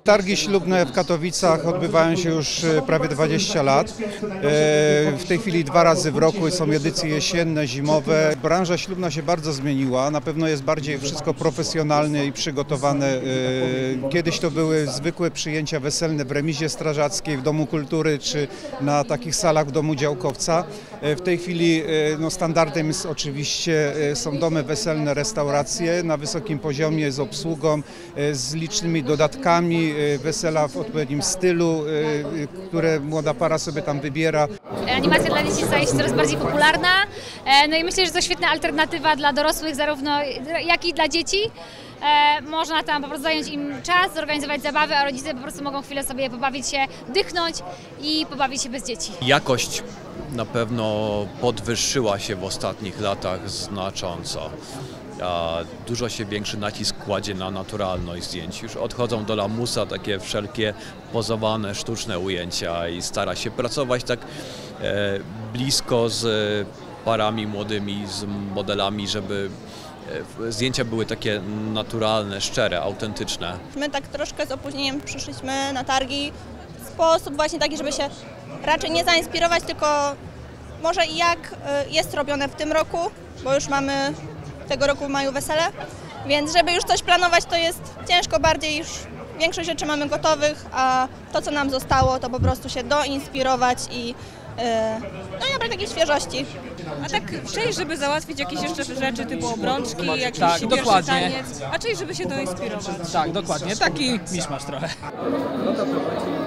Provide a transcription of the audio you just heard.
Targi ślubne w Katowicach odbywają się już prawie 20 lat. W tej chwili 2 razy w roku są edycje jesienne, zimowe. Branża ślubna się bardzo zmieniła. Na pewno jest bardziej wszystko profesjonalne i przygotowane. Kiedyś to były zwykłe przyjęcia weselne w remizie strażackiej, w Domu Kultury czy na takich salach w Domu Działkowca. W tej chwili standardem jest oczywiście są domy weselne, restauracje na wysokim poziomie z obsługą, z licznymi dodatkami, wesela w odpowiednim stylu, które młoda para sobie tam wybiera. Animacja dla dzieci staje się coraz bardziej popularna, no i myślę, że to świetna alternatywa dla dorosłych, zarówno jak i dla dzieci. Można tam po prostu zająć im czas, zorganizować zabawę, a rodzice po prostu mogą chwilę sobie pobawić się, dychnąć i pobawić się bez dzieci. Jakość na pewno podwyższyła się w ostatnich latach znacząco. Dużo się większy nacisk kładzie na naturalność zdjęć. Już odchodzą do lamusa takie wszelkie pozowane, sztuczne ujęcia i stara się pracować tak blisko z parami młodymi, z modelami, żeby zdjęcia były takie naturalne, szczere, autentyczne. My tak troszkę z opóźnieniem przyszliśmy na targi w sposób właśnie taki, żeby się raczej nie zainspirować, tylko może i jak jest robione w tym roku, bo już mamy tego roku w maju wesele, więc żeby już coś planować, to jest ciężko, bardziej już większość rzeczy mamy gotowych, a to co nam zostało, to po prostu się doinspirować i nabrać takiej świeżości. A tak część, żeby załatwić jakieś jeszcze rzeczy typu obrączki, jakiś tak, pierwszy dokładnie. taniec, a część, żeby się doinspirować. Tak, dokładnie. Taki miszmasz trochę.